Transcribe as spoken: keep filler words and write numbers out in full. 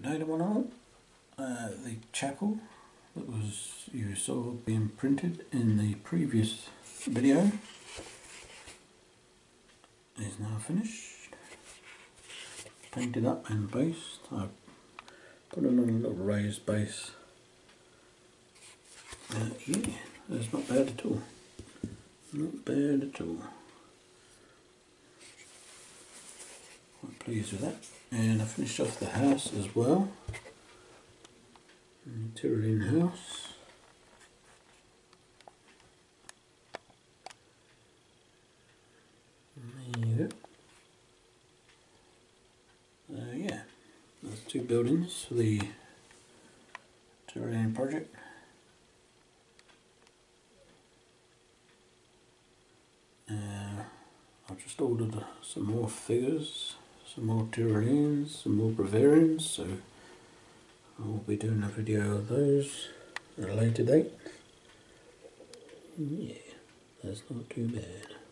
Another one on uh, the chapel that was you saw being printed in the previous video is now finished, painted up and based. I put it on a little raised base. Uh, yeah, that's not bad at all. Not bad at all. Quite pleased with that. And I finished off the house as well. The Tyrolean house. There you go. Uh, yeah, there's two buildings for the Tyrol Project. Uh, I've just ordered some more figures, some more Tyroleans, some more Bavarians, so I'll be doing a video of those at a later date. Yeah, that's not too bad.